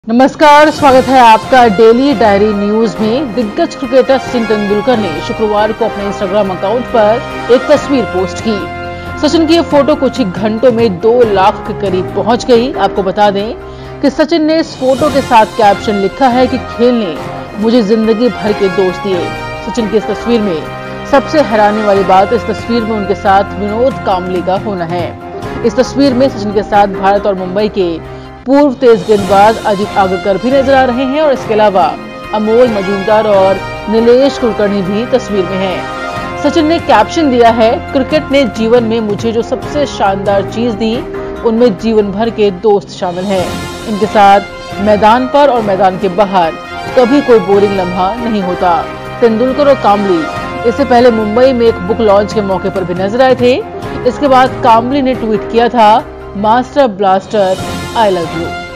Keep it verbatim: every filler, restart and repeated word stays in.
नमस्कार, स्वागत है आपका डेली डायरी न्यूज में। दिग्गज क्रिकेटर सचिन तेंदुलकर ने शुक्रवार को अपने इंस्टाग्राम अकाउंट पर एक तस्वीर पोस्ट की। सचिन की ये फोटो कुछ ही घंटों में दो लाख के करीब पहुंच गई। आपको बता दें कि सचिन ने इस फोटो के साथ कैप्शन लिखा है कि खेल ने मुझे जिंदगी भर के दोस्त दिए। सचिन की इस तस्वीर में सबसे हैरानी वाली बात इस तस्वीर में उनके साथ विनोद कांबली का होना है। इस तस्वीर में सचिन के साथ भारत और मुंबई के पूर्व तेज गेंदबाज अजित आगरकर भी नजर आ रहे हैं और इसके अलावा अमोल मजूमदार और नीलेश कुलकर्णी भी तस्वीर में हैं। सचिन ने कैप्शन दिया है, क्रिकेट ने जीवन में मुझे जो सबसे शानदार चीज दी उनमें जीवन भर के दोस्त शामिल हैं। इनके साथ मैदान पर और मैदान के बाहर कभी कोई बोरिंग लम्हा नहीं होता। तेंदुलकर और कांबली इससे पहले मुंबई में एक बुक लॉन्च के मौके पर भी नजर आए थे। इसके बाद कांबली ने ट्वीट किया था, master blaster I love you।